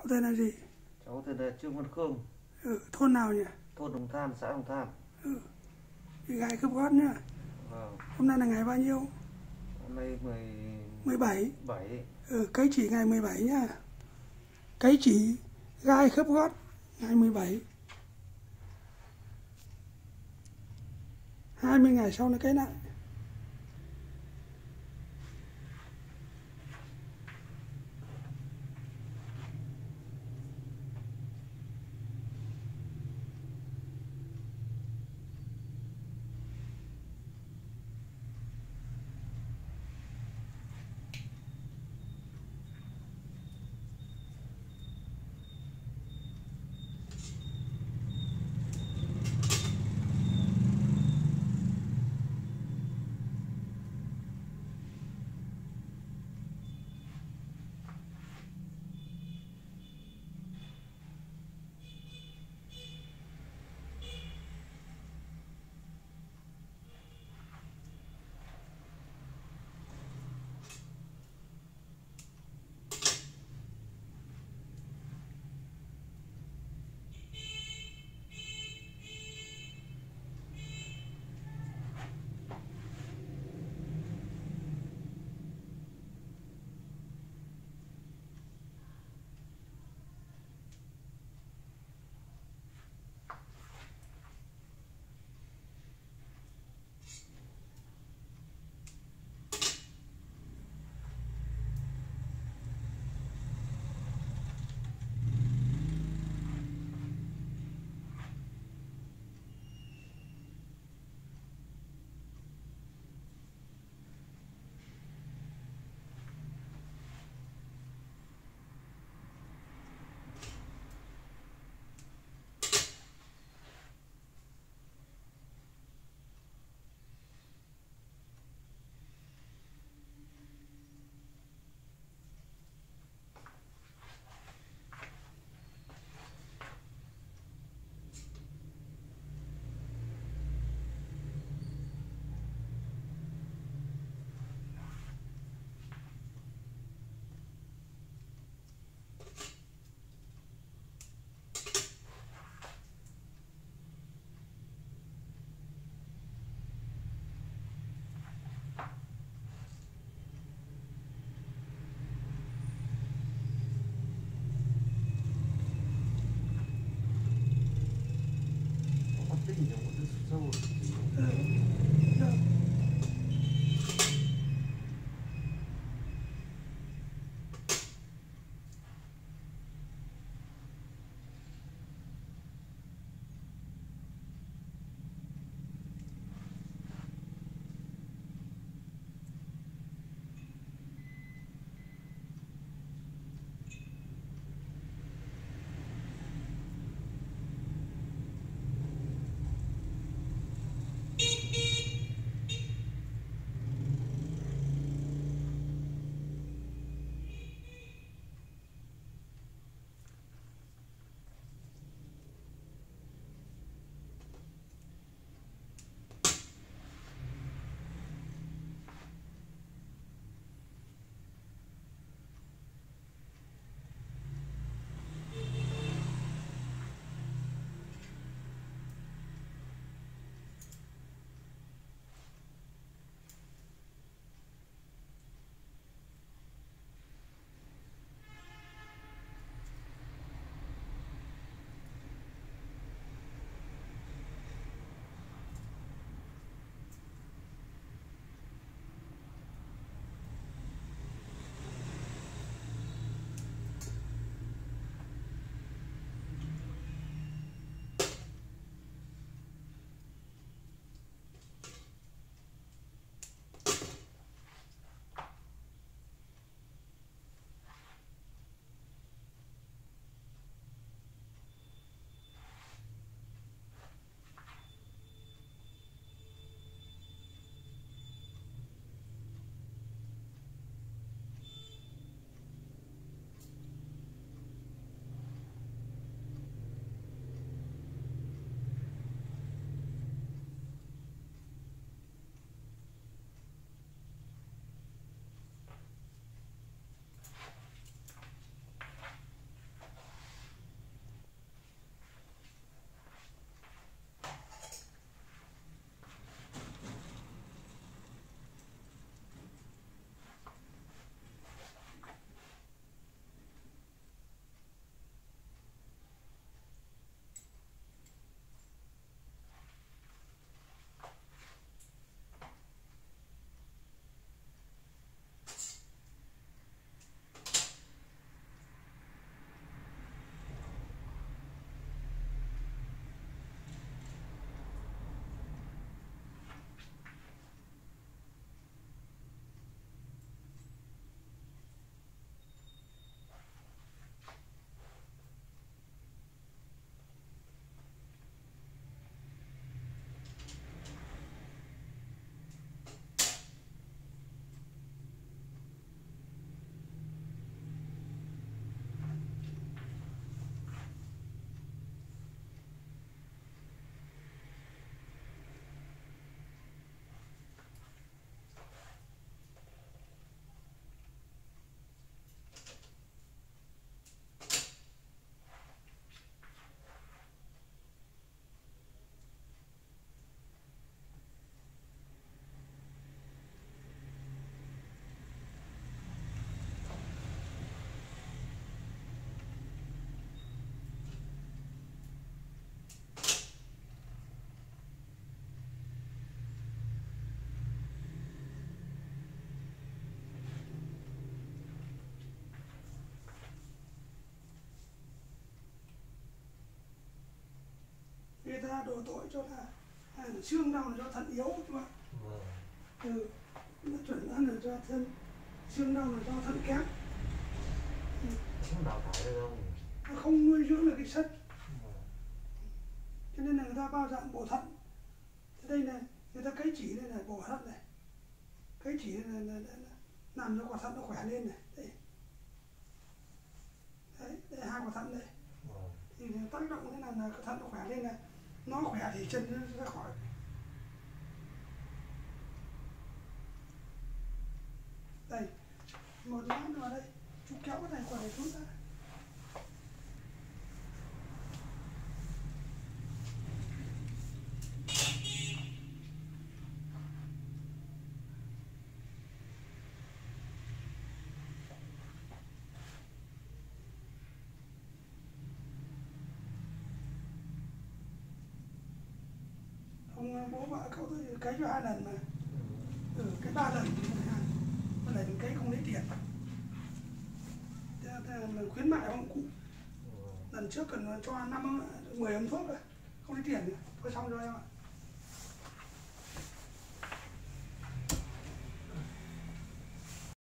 Cậu tên là gì? Cháu tên là Trương Văn Khương, Thôn nào nhỉ? thôn Đồng Than, xã Đồng Than. Bị gãy khớp gót nhá. Vâng. Hôm nay là ngày bao nhiêu? Hôm nay 17. 17. Cấy chỉ ngày 17 nhá. Cấy chỉ gai khớp gót ngày 17. 20 ngày sau nó cấy lại. đổ tội cho là xương đau là do thận yếu chú ạ. Vâng. Nó chuẩn đoán là do xương đau là do thận kém. Không đào thải được không? Nó không nuôi dưỡng được cái sắt, Vâng. cho nên là người ta bao dạng bổ thận. Thế đây này người ta cấy chỉ đây này bổ thận này, cấy chỉ này là làm cho quả thận nó khỏe lên này. Đây hai quả thận đây. Vâng. Thì tác động thế là cái thận nó khỏe lên này, nó khỏe thì chân nó ra khỏi. Đây một món vào đây, chú kéo cái này quả này xuống ra. Ông bố vợ cậu tôi cấy cho 2 lần mà. Cái 3 lần thì một lần cấy không lấy tiền. Thế là khuyến mại ông cụ. Lần trước cần cho 10 ống thuốc rồi, không lấy tiền nữa. Thôi xong rồi em ạ.